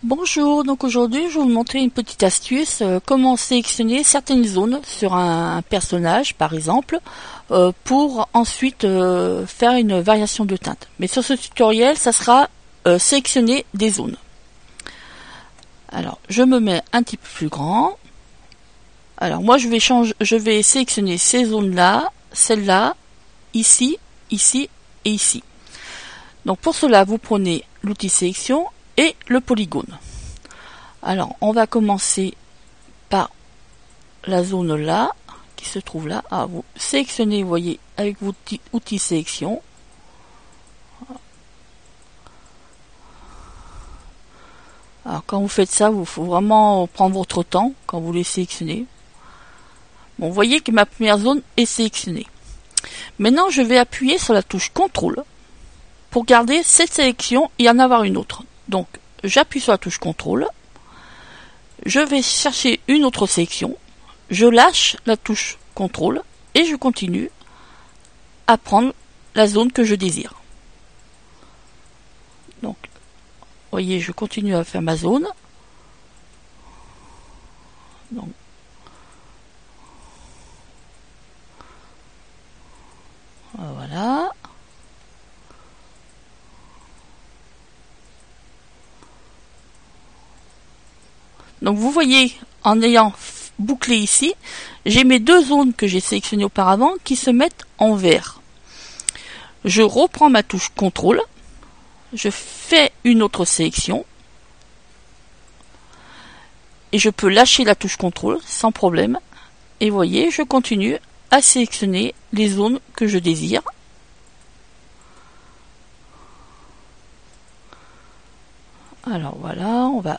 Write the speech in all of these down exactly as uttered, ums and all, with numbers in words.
Bonjour, donc aujourd'hui je vais vous montrer une petite astuce, euh, comment sélectionner certaines zones sur un, un personnage par exemple, euh, pour ensuite euh, faire une variation de teinte. Mais sur ce tutoriel, ça sera euh, sélectionner des zones. Alors je me mets un petit peu plus grand. Alors moi je vais changer, je vais sélectionner ces zones là, celle-là, ici, ici et ici. Donc pour cela vous prenez l'outil sélection et le polygone. Alors on va commencer par la zone là qui se trouve là. Ah, vous sélectionnez, vous voyez, avec votre outil sélection. Alors quand vous faites ça, il faut vraiment prendre votre temps quand vous les sélectionnez. Bon, vous voyez que ma première zone est sélectionnée. Maintenant je vais appuyer sur la touche contrôle pour garder cette sélection et en avoir une autre. Donc j'appuie sur la touche contrôle. Je vais chercher une autre sélection, je lâche la touche contrôle et je continue à prendre la zone que je désire. Donc, vous voyez, je continue à faire ma zone. Donc, voilà. Donc vous voyez, en ayant bouclé ici, j'ai mes deux zones que j'ai sélectionnées auparavant qui se mettent en vert. Je reprends ma touche contrôle, je fais une autre sélection, et je peux lâcher la touche contrôle sans problème. Et vous voyez, je continue à sélectionner les zones que je désire. Alors voilà, on va...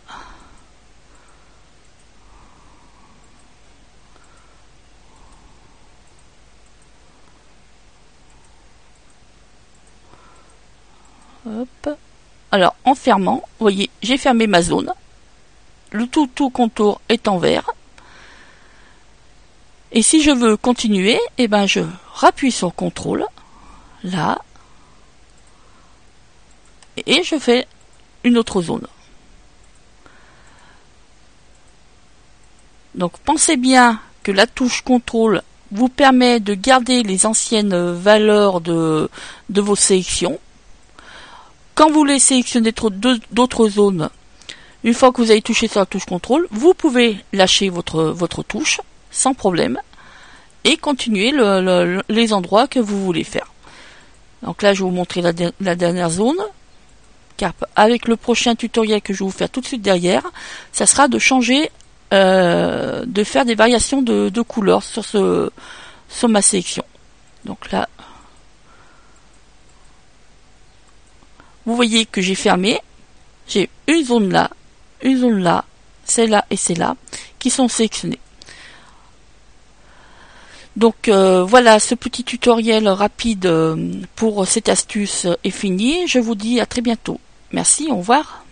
Hop. Alors, en fermant, vous voyez, j'ai fermé ma zone. Le tout, tout contour est en vert. Et si je veux continuer, eh ben je rappuie sur contrôle, là, et je fais une autre zone. Donc, pensez bien que la touche contrôle vous permet de garder les anciennes valeurs de, de vos sélections. Quand vous voulez sélectionner d'autres zones, une fois que vous avez touché sur la touche contrôle, vous pouvez lâcher votre, votre touche sans problème et continuer le, le, les endroits que vous voulez faire. Donc là, je vais vous montrer la, la dernière zone, car avec le prochain tutoriel que je vais vous faire tout de suite derrière, ça sera de changer, euh, de faire des variations de, de couleurs sur, ce, sur ma sélection. Donc là, vous voyez que j'ai fermé, j'ai une zone là, une zone là, celle-là et celle-là, qui sont sélectionnées. Donc euh, voilà, ce petit tutoriel rapide pour cette astuce est fini. Je vous dis à très bientôt. Merci, au revoir.